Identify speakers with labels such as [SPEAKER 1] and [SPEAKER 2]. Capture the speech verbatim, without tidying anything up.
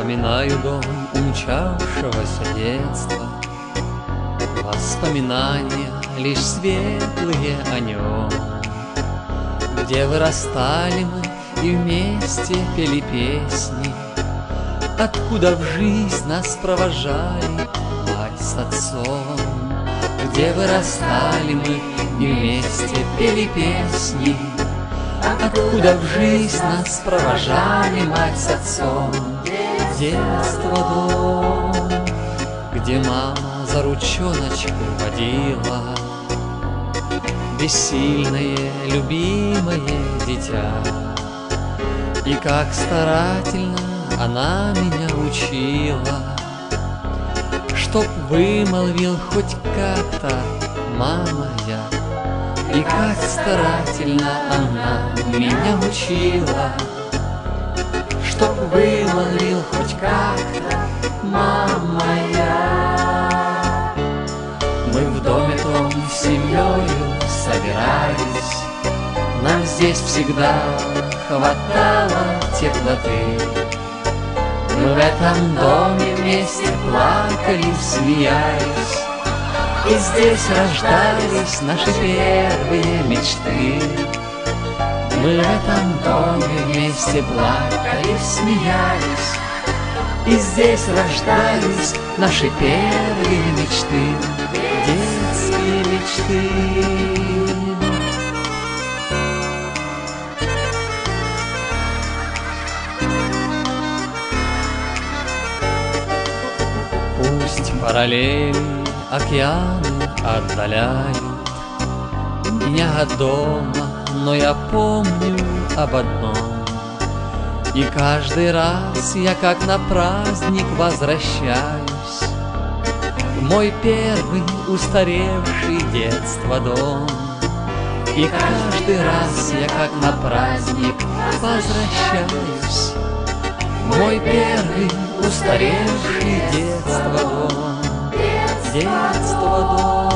[SPEAKER 1] Вспоминаю дом умчавшегося детства, воспоминания лишь светлые о нем, где вырастали мы и вместе пели песни, откуда в жизнь нас провожали мать с отцом. Где вырастали мы и вместе пели песни, откуда в жизнь нас провожали мать с отцом. Детство дом, где мама за ручоночку водила бессильное, любимое дитя. И как старательно она меня учила, чтоб вымолвил хоть как-то мама я. И как старательно она меня учила, чтоб вымолвил хоть как-то мама я. Мы в доме том с семьёю собирались, нам здесь всегда хватало теплоты. Мы в этом доме вместе плакали, смеялись, и здесь рождались наши первые мечты. Мы в этом доме вместе плакали, смеялись, и здесь рождались наши первые мечты, детские мечты. Пусть параллели океаны отдаляют меня от дома, но я помню об одном. И каждый раз я как на праздник возвращаюсь в мой первый устаревший детство дом. И каждый раз я как на праздник возвращаюсь в мой первый устаревший детство дом. Детство дом.